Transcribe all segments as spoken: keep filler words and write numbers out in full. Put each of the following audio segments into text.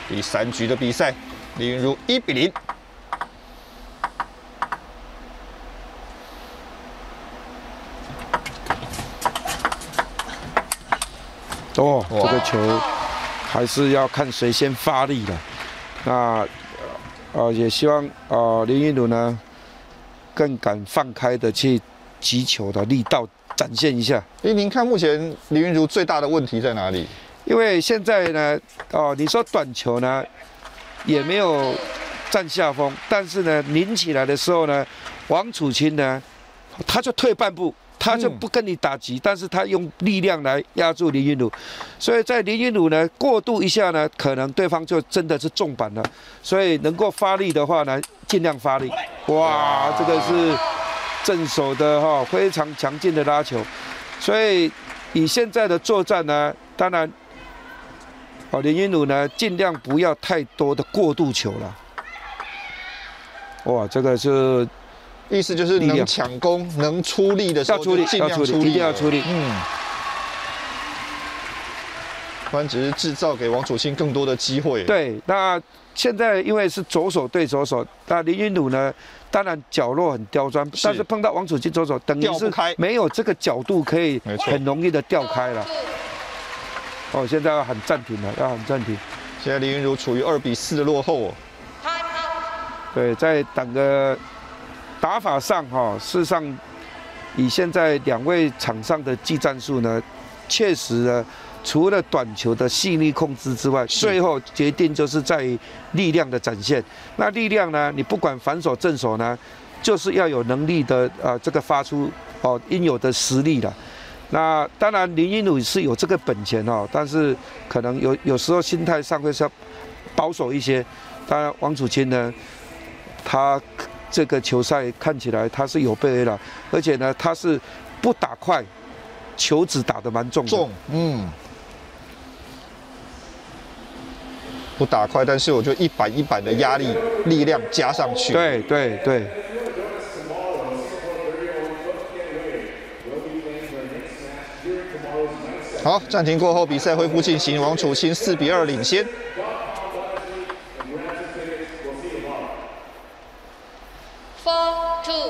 第三局的比赛，林昀儒一比零。 哦，这个球还是要看谁先发力的。那呃也希望呃林昀儒呢更敢放开的去击球的力道展现一下。 哎，您看目前林昀儒最大的问题在哪里？ 因为现在呢，哦，你说短球呢也没有占下风，但是呢拧起来的时候呢，王楚钦呢他就退半步。他就不跟你打击，嗯、但是他用力量来压住林昀儒，所以在林昀儒呢过渡一下呢，可能对方就真的是重板了。所以能够发力的话呢，尽量发力。哇，这个是正手的哈、哦，非常强劲的拉球。所以以现在的作战呢，当然，哦林昀儒呢尽量不要太多的过渡球了。哇，这个是。 意思就是能抢攻、能出力的时候就尽量出力， 一定要出力。 嗯，不然只是制造给王楚钦更多的机会。 对，那现在因为是左手对左手，那林昀儒呢，当然角落很刁钻，但是碰到王楚钦左手，等于是没有这个角度可以很容易的调开了。哦，现在要喊暂停了，要喊暂停。 现在林昀儒处于二比四的落后哦。 对，再等个。打法上哈，事实上，以现在两位场上的技战术呢，确实呢，除了短球的细腻控制之外，最后决定就是在于力量的展现。那力量呢，你不管反手正手呢，就是要有能力的呃这个发出哦应有的实力了。那当然林昀儒是有这个本钱哦，但是可能有有时候心态上会是要保守一些。当然王楚钦呢，他。这个球赛看起来他是有备而来，而且呢，他是不打快，球只打得蛮重的。 重，嗯，不打快，但是我就一板一板的压力力量加上去。 对对对。 好，暂停过后，比赛恢复进行，王楚钦四比二领先。 Four two。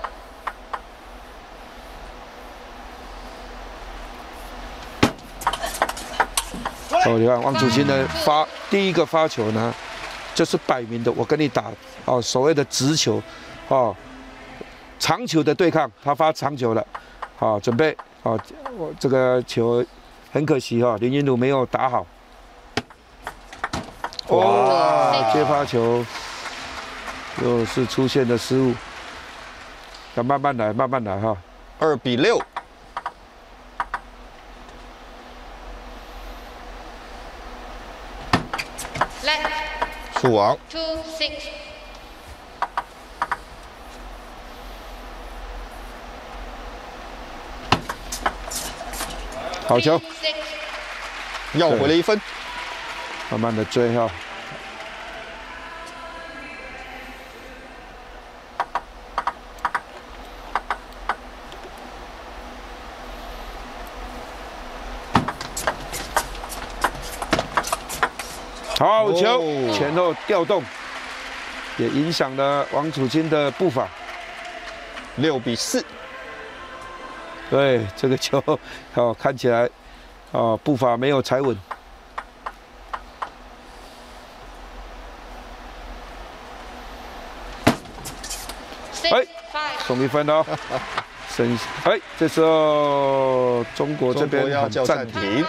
哦，你看王楚钦的发第一个发球呢，就是摆明的，我跟你打哦，所谓的直球，哦，长球的对抗，他发长球了，好、哦，准备，哦，我这个球很可惜哈、哦，林昀儒没有打好。哇，接发球。又是出现的失误，要慢慢来，慢慢来哈。 二比六，触网。 好球， 要回了一分， 慢慢的追哈。好球，前后调动，也影响了王楚钦的步伐。 六比四， 对这个球，哦，看起来，哦，步伐没有踩稳。哎，送一分哦。剩，哎，这时候中国这边喊暂停。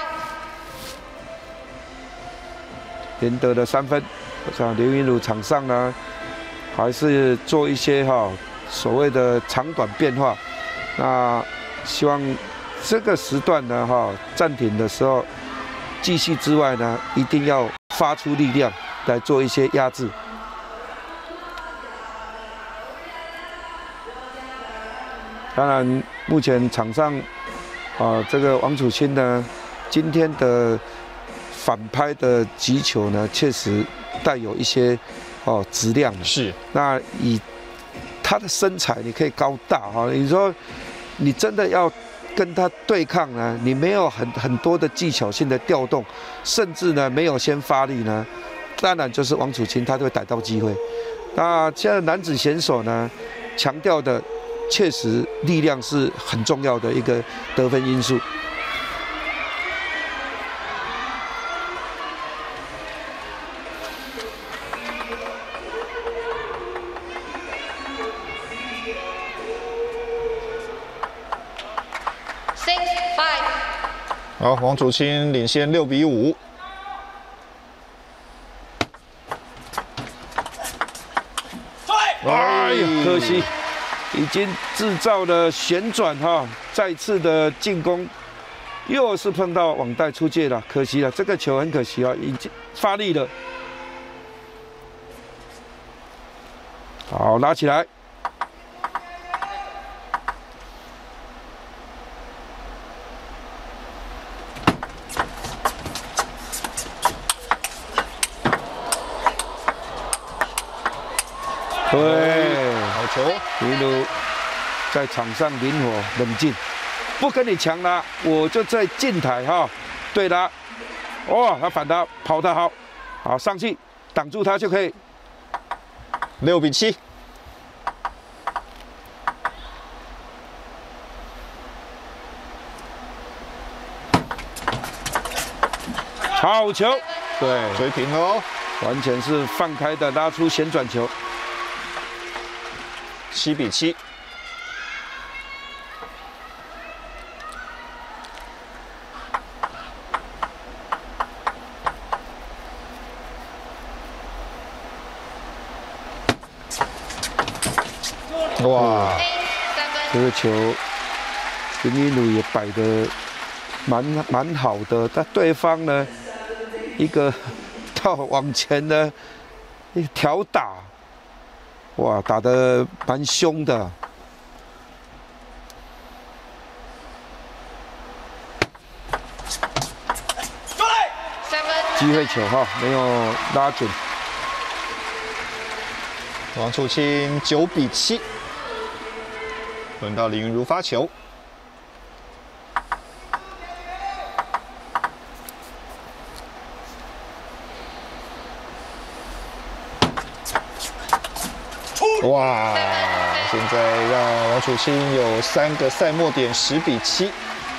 连得了三分，我想林昀儒场上呢，还是做一些哈、哦、所谓的长短变化。那希望这个时段呢哈、哦、暂停的时候，继续之外呢，一定要发出力量来做一些压制。当然，目前场上啊，这个王楚钦呢，今天的反拍的击球呢，确实带有一些哦质量。 是。 那以他的身材，你可以高大哈，你说你真的要跟他对抗呢，你没有很很多的技巧性的调动，甚至呢没有先发力呢， 当然就是王楚钦，他就会逮到机会。那现在男子选手呢，强调的确实力量是很重要的一个得分因素。 好，王楚钦领先六比五。 哎呀，可惜，已经制造了旋转哈，再次的进攻，又是碰到网袋出界了，可惜了，这个球很可惜啊，已经发力了。好，拉起来。对， 好球， 一路在场上灵活冷静，不跟你抢了，我就在近台哈，对他，哇，他反他跑得好，好上去挡住他就可以， 六比七。 好球，对， 追平了哦， 完全是放开的拉出旋转球。 七比七，哇！ 这个球林昀儒也摆得蛮蛮好的，但对方呢，一个到往前呢，一条打。哇，打得蛮凶的。机会球哈，没有拉准。 王楚钦九比七，轮到林昀儒发球。哇！现在让王楚钦有三个赛末点，十比七。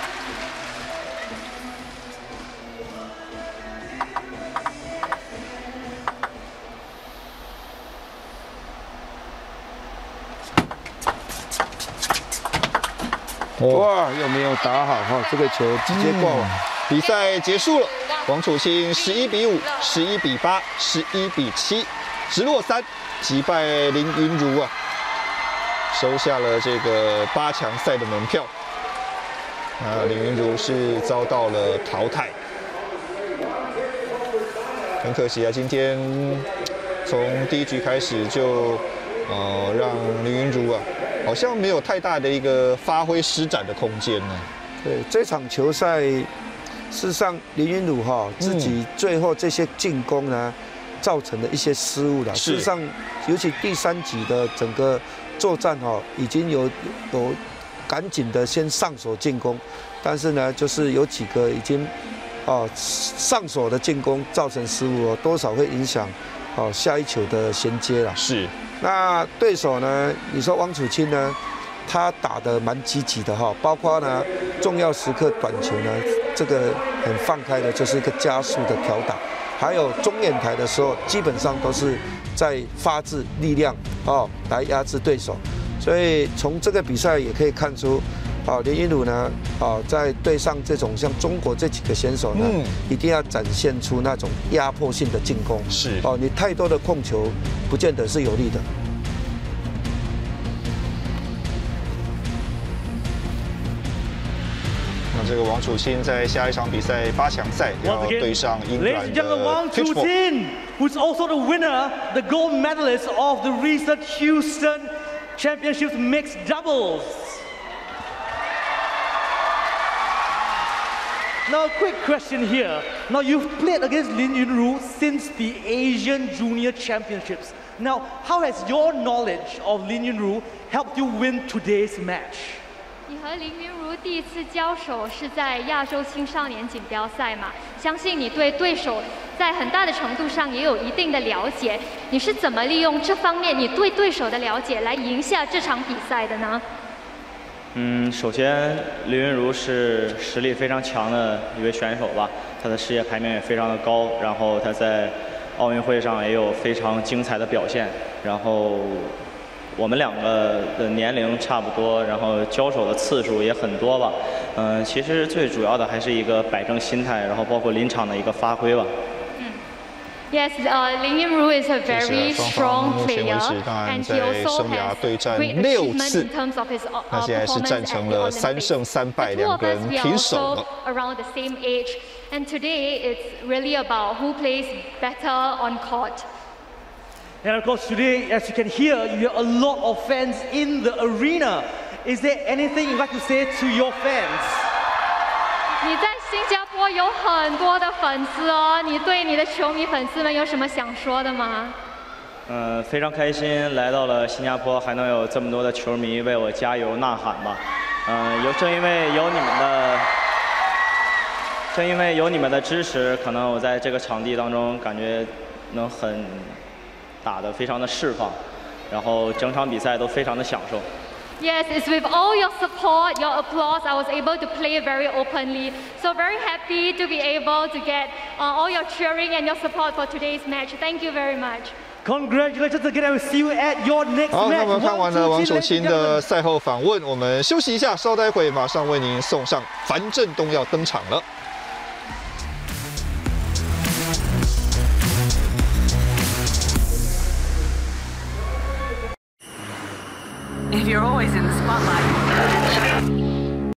哇，又没有打好哈，这个球直接挂网。 比赛结束了，王楚钦十一比五、十一比八、十一比七，直落三。击败林昀儒啊，收下了这个八强赛的门票。那林昀儒是遭到了淘汰，很可惜啊，今天从第一局开始就呃让林昀儒啊，好像没有太大的一个发挥施展的空间呢。 对，这场球赛，事实上林昀儒哈自己最后这些进攻呢。造成的一些失误了。事实上，尤其第三局的整个作战哈，已经有有赶紧的先上手进攻，但是呢，就是有几个已经哦上手的进攻造成失误哦，多少会影响哦下一球的衔接了。 是。那对手呢？你说王楚钦呢？他打得蛮积极的哈，包括呢重要时刻短球呢，这个很放开的，就是一个加速的挑打。还有中远台的时候，基本上都是在发自力量哦来压制对手，所以从这个比赛也可以看出，啊林昀儒呢，啊在对上这种像中国这几个选手呢，嗯、一定要展现出那种压迫性的进攻。 是哦，你太多的控球，不见得是有利的。 这个王楚钦在下一场比赛八强赛要对上英格兰的 Pitchfork, who's also the winner, the gold medalist of the recent Houston Championships mixed doubles. Now, a quick question here. Now, you've played against Lin Yunru since the Asian Junior Championships. Now, how has your knowledge of Lin Yunru helped you win today's match? 你和林昀儒第一次交手是在亚洲青少年锦标赛嘛？相信你对对手在很大的程度上也有一定的了解。你是怎么利用这方面你对对手的了解来赢下这场比赛的呢？ 嗯，首先林昀儒是实力非常强的一位选手吧，他的世界排名也非常的高，然后他在奥运会上也有非常精彩的表现，然后我们两个的年龄差不多，然后交手的次数也很多吧。嗯，其实最主要的还是一个摆正心态，然后包括临场的一个发挥吧。 Yes, uh, Lin Yunru is a very strong player, and he also has great achievement in terms of his uh, performance at the Olympics. The two of us, we are also around the same age, and today it's really about who plays better on court. And of course today, as you can hear, you have a lot of fans in the arena. Is there anything you'd like to say to your fans? 你在新加坡有很多的粉丝哦，你对你的球迷粉丝们有什么想说的吗？ 嗯，非常开心来到了新加坡，还能有这么多的球迷为我加油呐喊吧。嗯，有正因为有你们的，正因为有你们的支持，可能我在这个场地当中感觉能很打得非常的释放，然后整场比赛都非常的享受。 Yes, it's with all your support, your applause, I was able to play very openly. So very happy to be able to get uh, all your cheering and your support for today's match. Thank you very much. Congratulations again, I will see you at your next match. 好，那我们看完了王楚钦的赛后访问，我们休息一下，稍待会马上为您送上樊振东要登场了。 If you're always in the spotlight,